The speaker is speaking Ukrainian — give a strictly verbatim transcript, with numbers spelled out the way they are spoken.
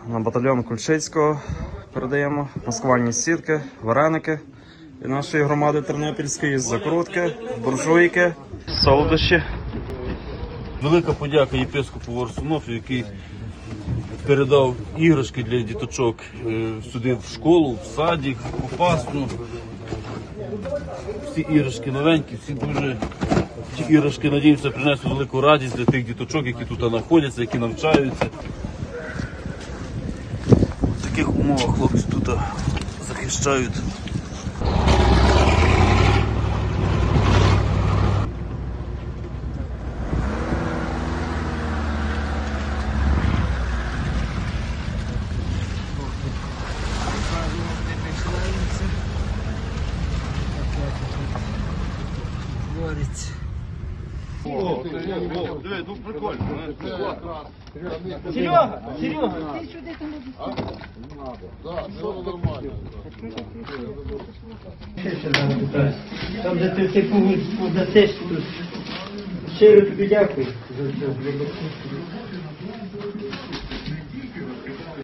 на батальйон Кульчицького передаємо маскувальні сітки, вареники і нашої громади Тернопільської, закрутки, буржуйки, солодощі. Велика подяка єпископу Варсунофію, який передав іграшки для діточок сюди в школу, в садик, у пасну. Всі іграшки новенькі, всі дуже ті іграшки, надіємося, принесуть велику радість для тих діточок, які тут знаходяться, які навчаються. В таких умовах хлопці тут захищають. О, диви, ну прикольно. Серега, Серега, ти сюди там Так, все нормально. Там де ти ти подасиш, щиро тобі дякую.